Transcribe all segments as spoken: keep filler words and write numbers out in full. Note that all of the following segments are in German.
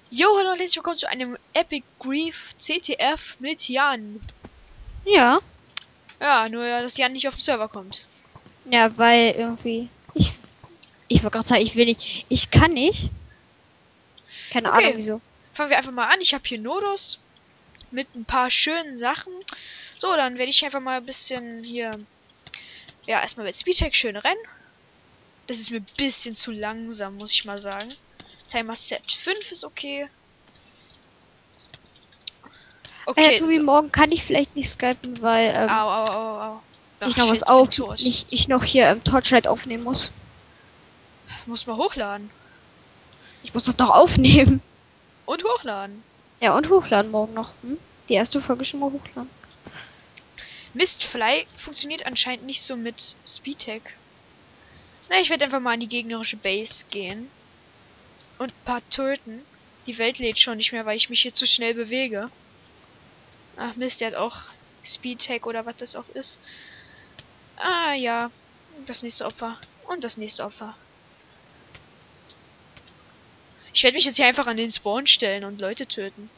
Jo, hallo und herzlich willkommen zu einem Epic Grief C T F mit Jan. Ja. Ja, nur dass Jan nicht auf den Server kommt. Ja, weil irgendwie. Ich, ich wollte gerade sagen, ich will nicht. Ich kann nicht. Keine Ahnung Okay, wieso. fangen wir einfach mal an. Ich habe hier Nodus mit ein paar schönen Sachen. So, dann werde ich einfach mal ein bisschen hier. Ja, erstmal mit Speedtech schön rennen. Das ist mir ein bisschen zu langsam, muss ich mal sagen. Timer Set fünf ist okay. Äh, Okay, Tobi, so. morgen kann ich vielleicht nicht skypen, weil Au, ähm, au, au, au. ich Ach noch was shit, ich bin auf. tot. Nicht, ich noch hier ähm, Torchlight aufnehmen muss. Das muss man hochladen. Ich muss das noch aufnehmen. Und hochladen. Ja, und hochladen morgen noch. Hm? Die erste Folge schon mal hochladen. Mistfly funktioniert anscheinend nicht so mit Speedtech. Na, ich werde einfach mal an die gegnerische Base gehen. Und ein paar töten. Die Welt lädt schon nicht mehr, weil ich mich hier zu schnell bewege. Ach Mist, der hat auch Speedtech oder was das auch ist. Ah ja, das nächste Opfer. Und das nächste Opfer. Ich werde mich jetzt hier einfach an den Spawn stellen und Leute töten.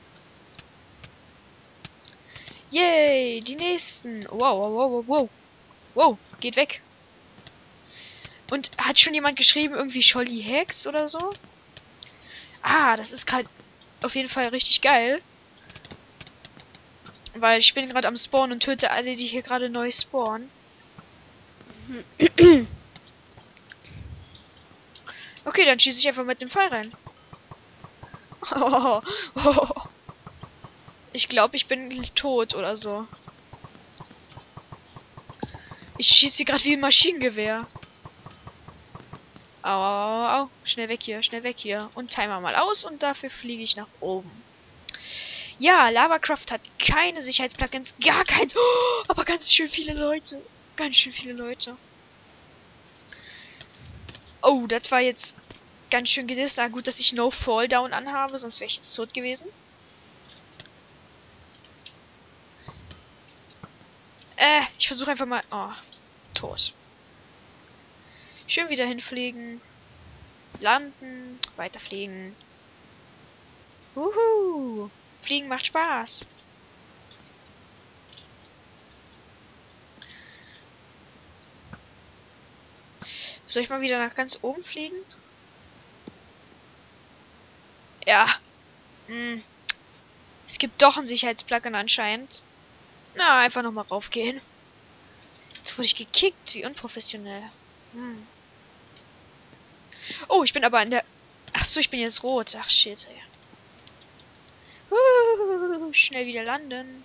Yay, die nächsten. Wow, wow, wow, wow, wow. Wow, geht weg. Und hat schon jemand geschrieben, irgendwie Scholli Hex oder so? Ah, das ist gerade auf jeden Fall richtig geil. Weil ich bin gerade am Spawn und töte alle, die hier gerade neu spawnen. Okay, dann schieße ich einfach mit dem Pfeil rein. Oh, oh. Ich glaube, ich bin tot oder so. Ich schieße gerade wie ein Maschinengewehr. Au, au, au. Schnell weg hier, schnell weg hier. Und Timer mal aus und dafür fliege ich nach oben. Ja, Lavacraft hat keine Sicherheitsplugins. Gar keins. Oh, aber ganz schön viele Leute. Ganz schön viele Leute. Oh, das war jetzt ganz schön gedisst. Ah, gut, dass ich No Fall Down anhabe, sonst wäre ich jetzt tot gewesen. Äh, ich versuche einfach mal... Oh, tot. Schön wieder hinfliegen. Landen. Weiterfliegen. Uhu. Fliegen macht Spaß. Soll ich mal wieder nach ganz oben fliegen? Ja. Hm. Es gibt doch ein Sicherheitsplugin anscheinend. Na, einfach nochmal raufgehen. Jetzt wurde ich gekickt. Wie unprofessionell. Hm. Oh, ich bin aber in der... Ach so, ich bin jetzt rot. Ach, shit, ey. Uh, schnell wieder landen.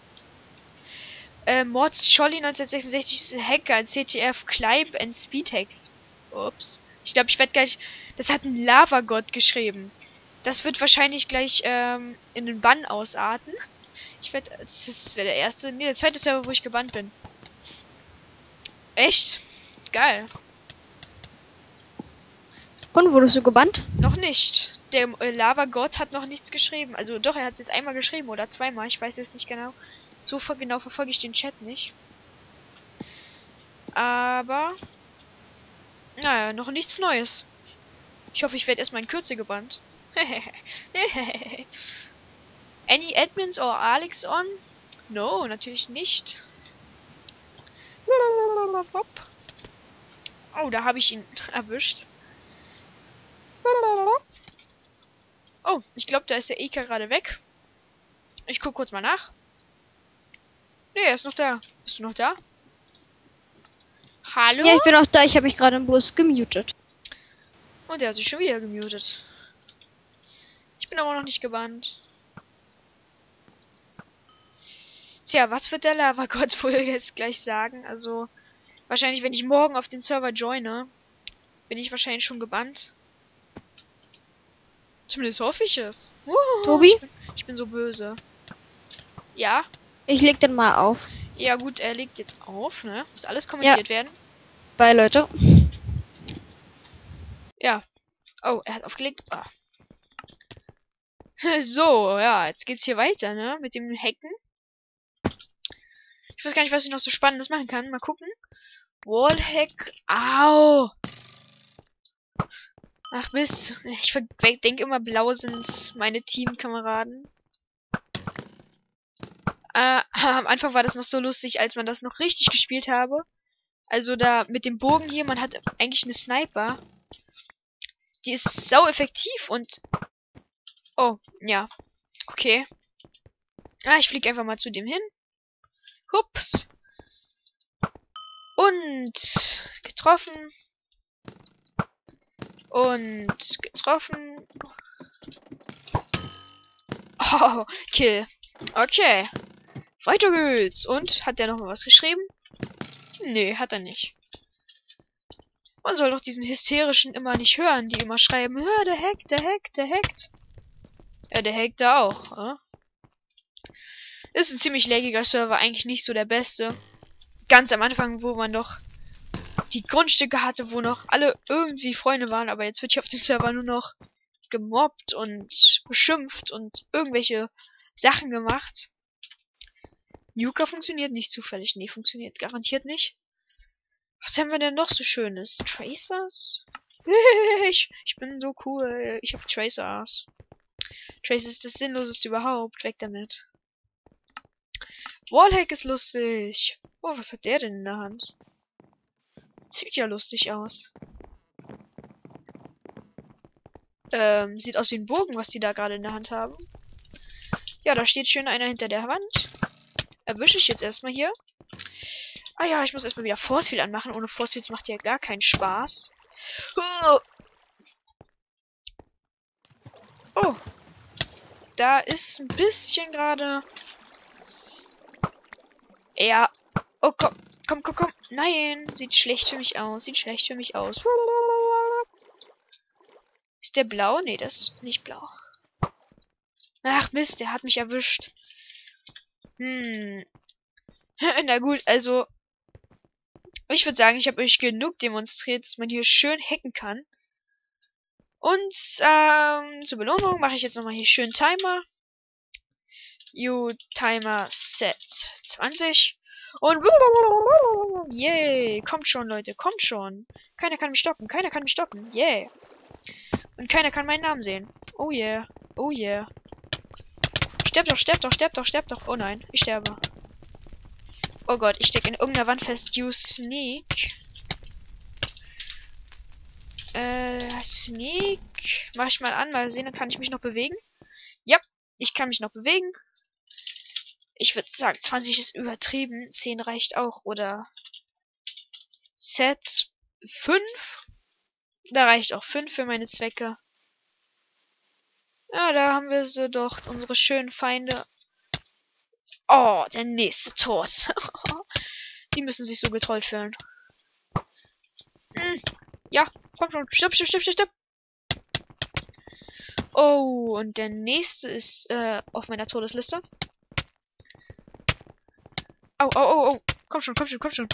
Äh, Mods Scholli neunzehnhundertsechsundsechzig ist ein Hacker, ein C T F, Clive and Speedhex. Ups. Ich glaube, ich werde gleich... Das hat ein Lava-Gott geschrieben. Das wird wahrscheinlich gleich ähm, in den Bann ausarten. Ich werde... Das wäre der erste... Nee, der zweite Server, wo ich gebannt bin. Echt? Geil. Und wurdest du gebannt? Noch nicht. Der äh, Lava-Gott hat noch nichts geschrieben. Also doch, er hat es jetzt einmal geschrieben oder zweimal. Ich weiß jetzt nicht genau. So ver genau verfolge ich den Chat nicht. Aber... Naja, noch nichts Neues. Ich hoffe, ich werde erstmal in Kürze gebannt. Any admins or Alex on? No, natürlich nicht. Oh, da habe ich ihn erwischt. Oh, ich glaube, da ist der E K gerade weg. Ich gucke kurz mal nach. Nee, er ist noch da. Bist du noch da? Hallo? Ja, ich bin auch da. Ich habe mich gerade bloß gemutet. Und er hat sich schon wieder gemutet. Ich bin aber noch nicht gebannt. Tja, was wird der Lava-Gott wohl jetzt gleich sagen? Also, wahrscheinlich, wenn ich morgen auf den Server joine, bin ich wahrscheinlich schon gebannt. Zumindest hoffe ich es. Uhuhu, Tobi? ich bin, ich bin so böse. Ja? Ich leg dann mal auf. Ja gut, er legt jetzt auf, ne? Muss alles kommentiert Ja. werden. Bye, Leute. Ja. Oh, er hat aufgelegt. Ah. So, ja, jetzt geht's hier weiter, ne? Mit dem Hacken. Ich weiß gar nicht, was ich noch so Spannendes machen kann. Mal gucken. Wallhack. Au! Ach Mist. Ich denke immer, blau sind meine Teamkameraden. Äh, am Anfang war das noch so lustig, als man das noch richtig gespielt habe. Also da mit dem Bogen hier, man hat eigentlich eine Sniper. Die ist sau effektiv und... Oh, ja. Okay. Ah, ich fliege einfach mal zu dem hin. Hups. Und getroffen. Und getroffen. Oh, Kill. Okay. Weiter geht's. Und hat der noch mal was geschrieben? Nee, hat er nicht. Man soll doch diesen hysterischen immer nicht hören, die immer schreiben, ja, der hackt, der hackt, der hackt. Ja, der hackt da auch. Äh? Ist ein ziemlich laggiger Server, eigentlich nicht so der beste. Ganz am Anfang, wo man noch die Grundstücke hatte, wo noch alle irgendwie Freunde waren, aber jetzt wird hier auf dem Server nur noch gemobbt und beschimpft und irgendwelche Sachen gemacht. Nuka funktioniert nicht zufällig. Nee, funktioniert garantiert nicht. Was haben wir denn noch so Schönes? Tracers? ich, ich bin so cool. Ich habe Tracers. Tracers ist das Sinnloseste überhaupt. Weg damit. Wallhack ist lustig. Oh, was hat der denn in der Hand? Sieht ja lustig aus. Ähm, sieht aus wie ein Bogen, was die da gerade in der Hand haben. Ja, da steht schön einer hinter der Wand. Erwische ich jetzt erstmal hier. Ah ja, ich muss erstmal wieder Force Field anmachen. Ohne Force Fields macht ja gar keinen Spaß. Oh. oh. Da ist ein bisschen gerade... Ja. Oh, komm, komm, komm, komm. Nein, sieht schlecht für mich aus. Sieht schlecht für mich aus. Ist der blau? Nee, das ist nicht blau. Ach Mist, der hat mich erwischt. Hm. Na gut, also... Ich würde sagen, ich habe euch genug demonstriert, dass man hier schön hacken kann. Und ähm, zur Belohnung mache ich jetzt nochmal hier schön Timer. You Timer Set zwanzig. Und yay, kommt schon, Leute, kommt schon. Keiner kann mich stoppen, keiner kann mich stoppen. Yeah. Und keiner kann meinen Namen sehen. Oh yeah, oh yeah. Sterb doch, sterb doch, sterb doch, sterb doch. Oh nein, ich sterbe. Oh Gott, ich stecke in irgendeiner Wand fest. You sneak. Äh, sneak. Mach ich mal an, mal sehen, dann kann ich mich noch bewegen. Ja, ich kann mich noch bewegen. Ich würde sagen, zwanzig ist übertrieben. zehn reicht auch, oder? Set fünf. Da reicht auch fünf für meine Zwecke. Ja, da haben wir so doch unsere schönen Feinde. Oh, der nächste Tod. Die müssen sich so getrollt fühlen. Hm. Ja, komm schon. Stopp, stopp, stopp, stopp, stopp. Oh, und der nächste ist äh, auf meiner Todesliste. Au, au, au, au. Komm schon, komm schon, komm schon.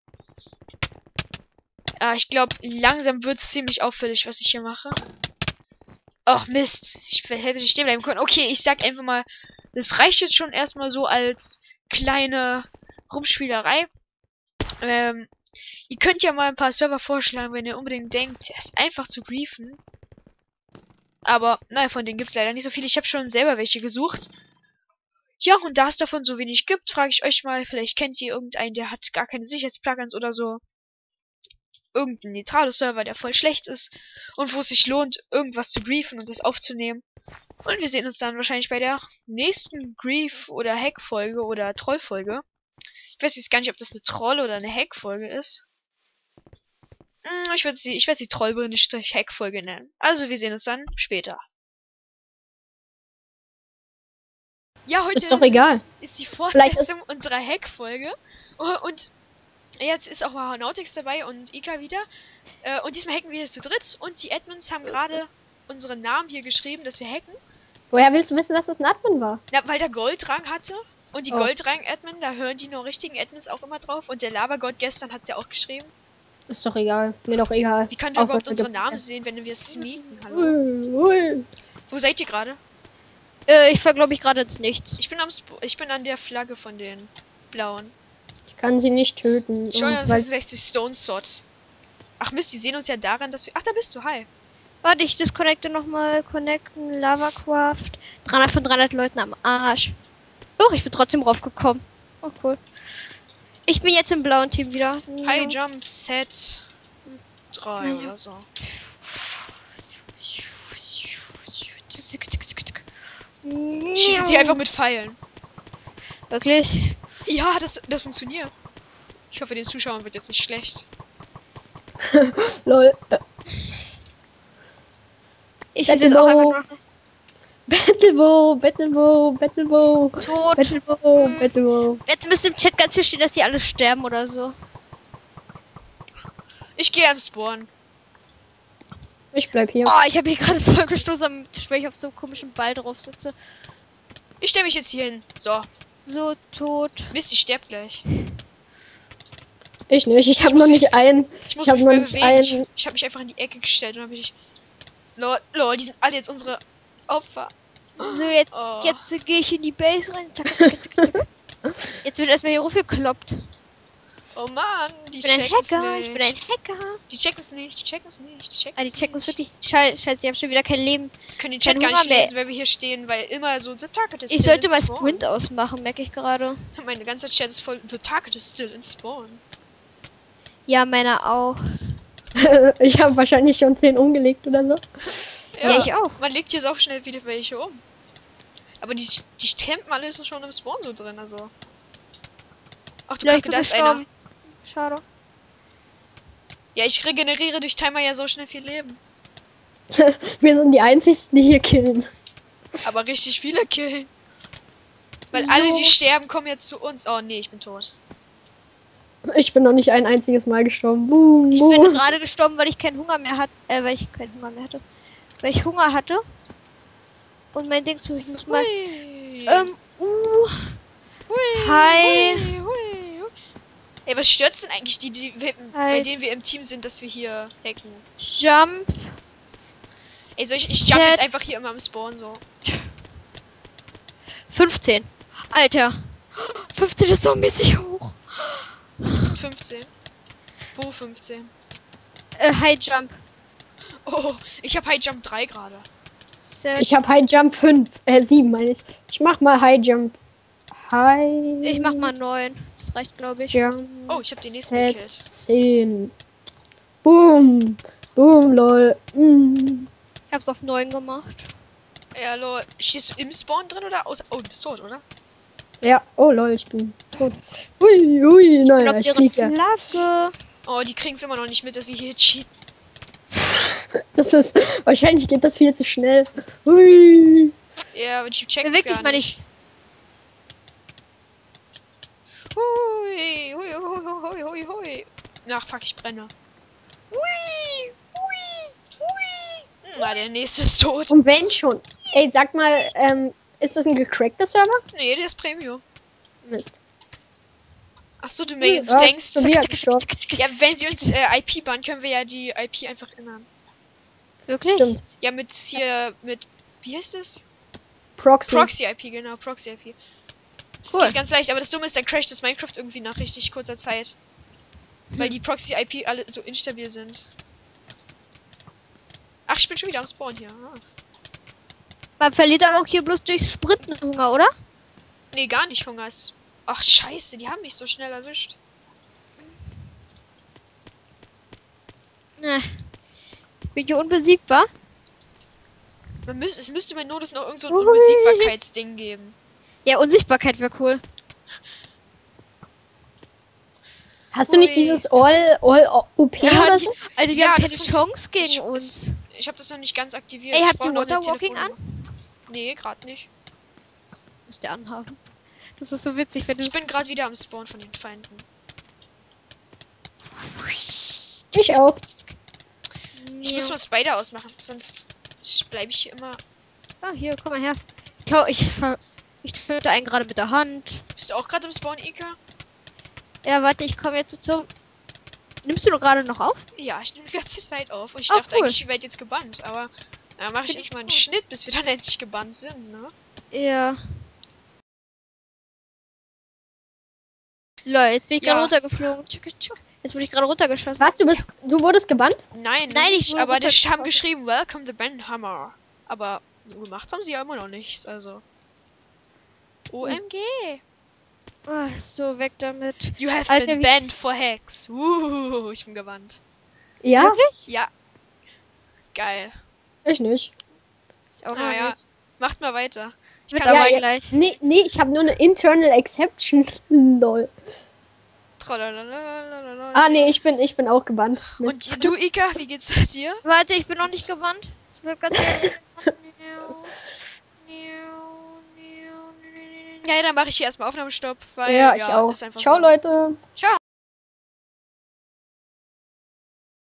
Ah, ich glaube, langsam wird es ziemlich auffällig, was ich hier mache. Ach, Mist. Ich hätte nicht stehen bleiben können. Okay, ich sag einfach mal, das reicht jetzt schon erstmal so als kleine Rumspielerei. Ähm, ihr könnt ja mal ein paar Server vorschlagen, wenn ihr unbedingt denkt, es ist einfach zu briefen. Aber, naja, von denen gibt es leider nicht so viele. Ich habe schon selber welche gesucht. Ja, und da es davon so wenig gibt, frage ich euch mal, vielleicht kennt ihr irgendeinen, der hat gar keine Sicherheitsplugins oder so. Irgendein neutraler Server, der voll schlecht ist und wo es sich lohnt, irgendwas zu briefen und das aufzunehmen. Und wir sehen uns dann wahrscheinlich bei der nächsten Grief- oder Hack-Folge oder Troll-Folge. Ich weiß jetzt gar nicht, ob das eine Troll- oder eine Hack-Folge ist. Hm, ich werde sie, ich werde sie Trollbrille-Hack-Folge nennen. Also, wir sehen uns dann später. Ja, heute ist doch egal. Ist, ist die Fortsetzung unserer Hack-Folge. Und jetzt ist auch mal Nautix dabei und Ika wieder. Äh, und diesmal hacken wir zu dritt. Und die Admins haben gerade unseren Namen hier geschrieben, dass wir hacken. Woher willst du wissen, dass das ein Admin war? Na, weil der Goldrang hatte. Und die oh. Goldrang-Admin, da hören die nur richtigen Admins auch immer drauf. Und der Lavagott gestern hat es ja auch geschrieben. Ist doch egal. Mir doch egal. Wie könnt ihr überhaupt unsere Namen sehen, wenn wir sneaken? Hallo? Ui, ui. Wo seid ihr gerade? Äh, ich fahr, glaube ich, gerade ins Nichts. Ich bin am Sp ich bin an der Flagge von den Blauen. Ich kann sie nicht töten. Schon oh, an sechsundsechzig Stone Sword. Ach Mist, die sehen uns ja daran, dass wir... Ach, da bist du, hi. Warte, ich disconnecte nochmal. Connecten, Lavacraft. dreihundert von dreihundert Leuten am Arsch. Oh, ich bin trotzdem raufgekommen. Oh, cool. Ich bin jetzt im blauen Team wieder. High Jump Set drei Naja. oder so. Schießen sie einfach mit Pfeilen. Wirklich? Ja, das, das funktioniert. Ich hoffe, den Zuschauern wird jetzt nicht schlecht. Lol. Ich Battle schieße jetzt auch Bow. einfach Battlebow, Battlebow, Battlebow, noch tot. Battlebow, Battlebow. Jetzt müsste im Chat ganz viel stehen, dass sie alle sterben oder so. Ich gehe am Spawn. Ich bleib hier. Oh, ich habe hier gerade voll gestoßen am Tisch, weil ich auf so einem komischen Ball drauf sitze. Ich stelle mich jetzt hier hin. So. So tot. Mist, ich sterb gleich. Ich nicht, ich habe muss noch mich- nicht einen. Ich muss Ich habe mich noch mal nicht bewegen. einen. Ich, ich habe mich einfach in die Ecke gestellt und habe mich... Lol, lol, die sind alle jetzt unsere Opfer. So, jetzt, Oh. jetzt gehe ich in die Base rein. Zack, zack, zack, zack. Jetzt wird erstmal hier hochgekloppt. Oh Mann, die Ich bin ein checken's Hacker, nicht. ich bin ein Hacker. Die checken es nicht, die checken es nicht, die checken Ah, die checken es wirklich. Scheiße, Scheiße, die haben schon wieder kein Leben. Können den kein Chat gar Hunger nicht mehr. lesen, weil wir hier stehen, weil immer so the target is Ich still sollte in mal spawn. Sprint ausmachen, merke ich gerade. Meine ganze Chat ist voll the target is still in spawn. Ja, meiner auch. Ich habe wahrscheinlich schon zehn umgelegt oder so. Ja, ich auch. Man legt hier so auch schnell wieder welche um. Aber die, die campen alle so schon im Spawn so drin, also. Ach du Ja, ich Kacke, bin da ist einer. gestorben. Schade. Ja, ich regeneriere durch Timer ja so schnell viel Leben. Wir sind die einzigsten, die hier killen. Aber richtig viele killen. Weil So. alle, die sterben, kommen jetzt zu uns. Oh nee, ich bin tot. Ich bin noch nicht ein einziges Mal gestorben. Boom, Ich bin boom. gerade gestorben, weil ich keinen Hunger mehr hatte. Äh, weil ich keinen Hunger mehr hatte. Weil ich Hunger hatte. Und mein Ding zu, ich muss mal. Hui. Ähm, uh. Hui, hi. hui, hui, hui. Ey, was stört's denn eigentlich die, die wir, bei Hi. denen wir im Team sind, dass wir hier hacken? Jump. Ey, soll ich, ich jump Set. jetzt einfach hier immer am Spawn so. fünfzehn. Alter. fünfzehn ist so mäßig hoch. Das sind fünfzehn. Wo fünfzehn? Äh, High Jump. Oh, ich habe High Jump drei gerade. Set. Ich habe High Jump fünf, äh sieben meine ich. Ich mach mal High Jump. High Ich mach mal neun. Das reicht, glaube ich. Jump. Oh, ich habe den nächsten Set gekillt. zehn. Boom. Boom, lol. Mm. Ich hab's auf neun gemacht. Ja, lol. Stehst du im Spawn drin oder außer? Oh, du bist tot, oder? Ja, oh lol, ich bin tot. Ui, ui, Und naja, auf ich ihre flieg ja. Flagge. Oh, die kriegen's immer noch nicht mit, dass wir hier cheaten. Das ist, wahrscheinlich geht das viel zu schnell. Ui. Ja, aber die checken Beweg dich gar mal nicht. nicht. Hui, hui, hui, hui, hui, hui. Ach, fuck, ich brenne. Ui, ui, ui. Na, der nächste ist tot. Und wenn schon. Ey, sag mal, ähm, ist das ein gecrackter Server? Nee, der ist Premium. Mist. Achso, du, Hm, mir- du was? denkst... Schon wieder gestorben. Ja, wenn sie uns äh, I P bannen, können wir ja die I P einfach ändern. Wirklich? Stimmt. Ja, mit hier, mit... Wie heißt es? Proxy. Proxy I P, genau, Proxy I P. Das Cool. geht ganz leicht, aber das Dumme ist, dann crasht das Minecraft irgendwie nach richtig kurzer Zeit. Weil die Proxy I P alle so instabil sind. Ach, ich bin schon wieder am Spawn hier. Ah. Man verliert aber auch hier bloß durchs Sprinten Hunger, oder? Nee, gar nicht Hunger. Ist... Ach, scheiße, die haben mich so schnell erwischt. Ne. Bin hier unbesiegbar? Man müß, es müsste bei Nodus noch irgend so ein Ui. Unbesiegbarkeitsding geben. Ja, Unsichtbarkeit wäre cool. Hast du nicht Ui. dieses All, All O P Ja, oder die, so? also die Ja, haben das keine funkt- Chance gegen ich- uns. Ich habe das noch nicht ganz aktiviert. Ey, Ich habt brauch ihr noch eine Waterwalking an? Telefonnummer. Nee, gerade nicht. Müsst ihr anhaben. Das ist so witzig, wenn du... Ich bin gerade wieder am Spawn von den Feinden. Ich auch. Ich muss mal Spider ausmachen, sonst bleibe ich hier immer. Ah, hier, komm mal her. Ich glaube, ich ver... Ich töte einen gerade mit der Hand. Bist du auch gerade im Spawn, Ika? Ja, warte, ich komme jetzt zum... Nimmst du gerade noch auf? Ja, ich nehme die ganze Zeit auf. Und ich Oh, dachte cool. eigentlich, ich werde jetzt gebannt, aber da mache ich Find ich erstmal einen gut. Schnitt, bis wir dann endlich gebannt sind, ne? Ja. Lol, jetzt bin ich gerade Ja. runtergeflogen. Tschuk, tschuk. Jetzt wurde ich gerade runtergeschossen. Was, du bist, du wurdest gebannt? Nein, noch Nein, ich nicht, wurde aber die haben runtergeschossen. geschrieben, welcome to Ben Hammer. Aber so gemacht haben sie ja immer noch nichts, also. O M G. Ah, so, weg damit. You have Also been wie- banned for hacks. Uh, ich bin gebannt. Ja? Wirklich? Ja. Geil. Ich nicht. Ich auch noch Naja, nicht. macht mal weiter. Ich Wird kann aber ja, gleich. Nee, nee, ich habe nur eine Internal Exception. Lol. Tralalalala. Ah, nee, ich bin, ich bin auch gebannt. Und du, Ika, wie geht's dir? Warte, ich bin noch nicht gewandt. Ich will ganz ehrlich. Ja, dann mache ich hier erstmal Aufnahmestopp, weil Ja, ich ja, auch. ist einfach Ciao, so. Leute. Ciao.